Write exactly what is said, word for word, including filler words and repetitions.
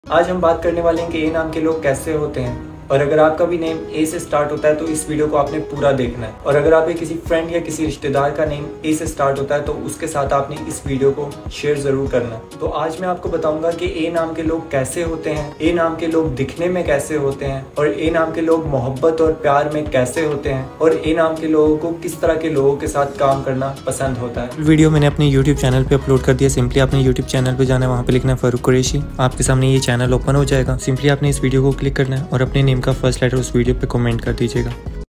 आज हम बात करने वाले हैं कि ए नाम के लोग कैसे होते हैं, और अगर आपका भी नेम ए से स्टार्ट होता है तो इस वीडियो को आपने पूरा देखना है। और अगर आपके किसी फ्रेंड या किसी रिश्तेदार का नेम ए से स्टार्ट होता है तो उसके साथ आपने इस वीडियो को शेयर जरूर करना है। तो आज मैं आपको बताऊंगा कि ए नाम के लोग कैसे होते हैं, ए नाम के लोग दिखने में कैसे होते हैं, और ए नाम के लोग मोहब्बत और प्यार में कैसे होते हैं, और ए नाम के लोगों को किस तरह के लोगों के साथ काम करना पसंद होता है। वीडियो मैंने अपने यूट्यूब चैनल पे अपलोड कर दिया। सिंपली आपने यूट्यूब चैनल पे जाना है, वहाँ पे लिखना है फारूक कुरैशी। आपके सामने ये चैनल ओपन हो जाएगा। सिंपली आपने इस वीडियो को क्लिक करना है और अपने नेम का फर्स्ट लेटर उस वीडियो पे कमेंट कर दीजिएगा।